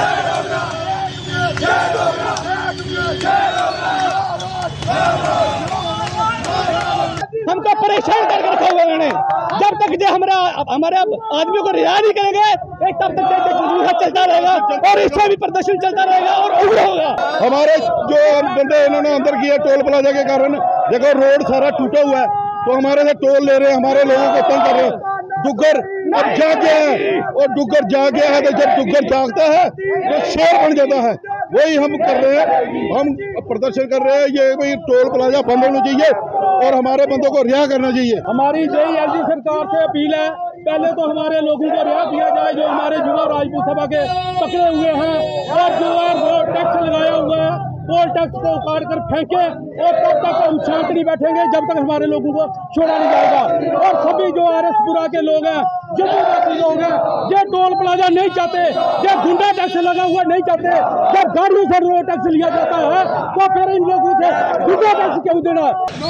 हमको परेशान करके रखा हुआ उन्होंने। जब तक जो हमारे आदमियों को रिहा नहीं करेंगे तब तक चलता रहेगा और इससे भी प्रदर्शन चलता रहेगा और उग्र होगा। हमारे जो बंदे इन्होंने अंदर किया टोल प्लाजा के कारण, देखो रोड सारा टूटा हुआ है, तो हमारे से टोल ले रहे हैं, हमारे लोगों को तंग कर रहे हैं। डुग्गर अब जाग गया है और डुग्गर जाग गया है, तो जब डुग्गर जागता है तो शेर बन जाता है। वही हम कर रहे हैं, हम प्रदर्शन कर रहे हैं। ये भाई टोल प्लाजा बंद होना चाहिए और हमारे बंदों को रिहा करना चाहिए। हमारी JLG सरकार से अपील है, पहले तो हमारे लोगों को रिहा किया जाए जो हमारे युवा राजपूत सभा के पकड़े हुए हैं, और जो है टैक्स लगाया हुआ है पोल टैक्स को उखाड़ कर फेंके, और तब तक हम शांत नहीं बैठेंगे जब तक हमारे लोगों को छोड़ा नहीं जाएगा। और सभी जो RSपुरा के लोग हैं, जम्मू लोग हैं, ये टोल प्लाजा नहीं चाहते, ये गुंडा टैक्स लगा हुआ नहीं चाहते। जब गाड़ियों से रोड टैक्स लिया जाता है तो फिर इन लोगों से गुंडा टैक्स क्यों देना?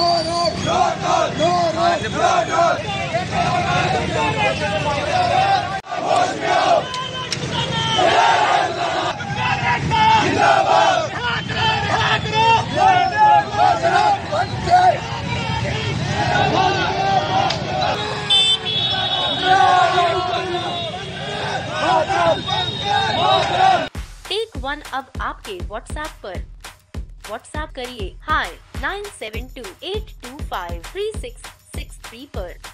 टेक वन अब आपके WhatsApp पर। WhatsApp करिए हाय 9728253663 पर।